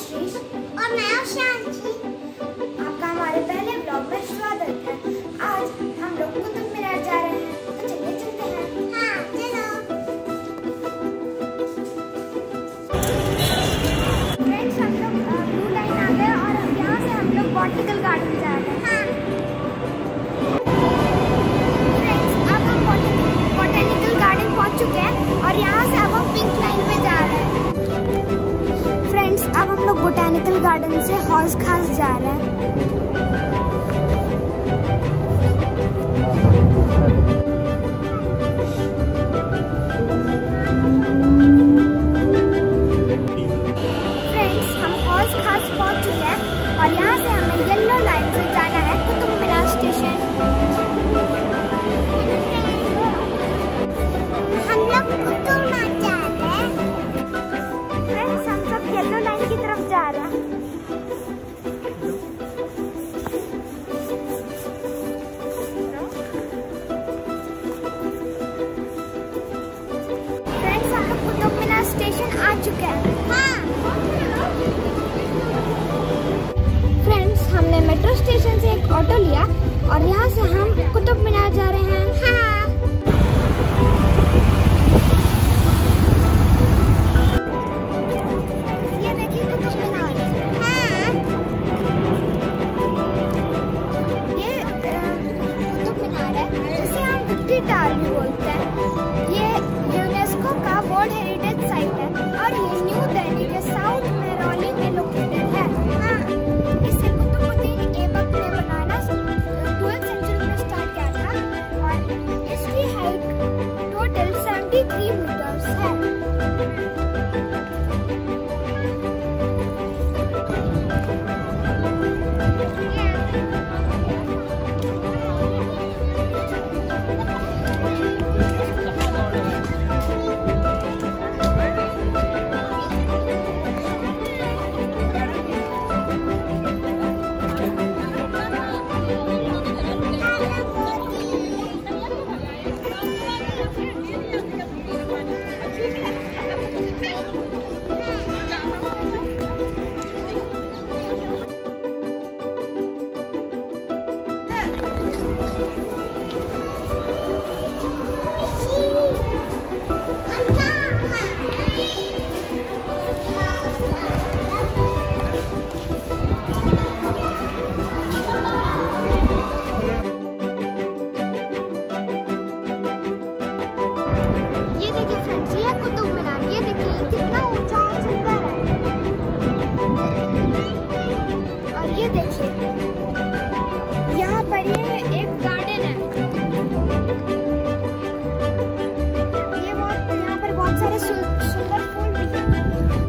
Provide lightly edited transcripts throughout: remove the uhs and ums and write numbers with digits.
आशीष और मैं शांति। आपका हमारे पहले ब्लॉग में स्वागत है। आज हम लोग कुतुब मीनार जा रहे हैं, तो चलिए चलते हैं। हाँ चलो। फ्रेंड्स, हम लोग ब्लू लाइन आ गए और अब यहाँ से हम लोग बॉटनिकल गार्डन जा रहे हैं। हाँ। फ्रेंड्स, अब हम बॉटनिकल गार्डन पहुँच चुके हैं और यहाँ से अब हम पिंक लाइन पे जा रहे हैं। फ्रेंड्स, अब हम लोग बोटैनिकल गार्डन से हौज खास जा रहे हैं। फ्रेंड्स, हम हौज खास पहुंच चुके हैं और यहाँ से हमें येलो लाइन से जाना है कुतुब मीनार स्टेशन। हम लोग कुतुब मीनार जा रहे हैं। फ्रेंड्स, हम सब येलो लाइन की तरफ जा रहे हैं। फ्रेंड्स, हम लोग कुतुब मीनार स्टेशन आ चुके हैं। हाँ। फ्रेंड्स, हमने मेट्रो स्टेशन से एक ऑटो लिया और यहाँ से हम कुतुब मीनार जा रहे हैं। हाँ। ये देखिए कुतुब मीनार। हाँ। ये कुतुब मीनार है जिसे हम विक्ट्री टावर भी बोलते हैं। ये यूनेस्को का वर्ल्ड हेरिटेज साइट है और ये न्यू दिल्ली के साउथ मेहरौली में लोकेटेड है। हाँ। इसे कुतुबुद्दीन ऐबक ने बनाना 12th सेंचुरी में स्टार्ट किया था और इसकी हाइट टोटल 73 मीटर्स है। ये देखिए फ्रेंड्स, ये कुतुब मीनार। ये देखिए कितना ऊंचा और सुंदर है। और ये देखिए यहाँ पर ये एक गार्डन है। यहाँ पर बहुत सारे सुंदर फूल भी हैं।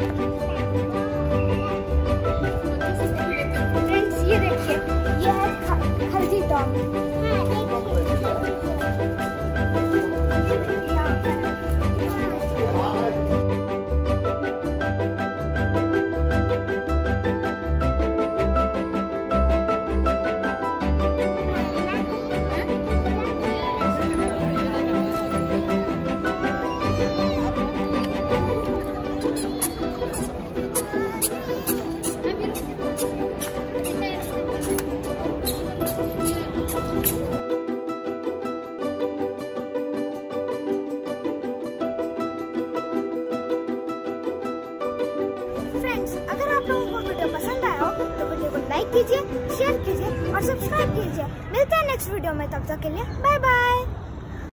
फ्रेंड्स, ये देखिए ये है खलजी टॉप। फ्रेंड्स, अगर आप लोगों को वीडियो पसंद आया हो तो वीडियो को लाइक कीजिए, शेयर कीजिए और सब्सक्राइब कीजिए। मिलते हैं नेक्स्ट वीडियो में, तब तक के लिए बाय बाय।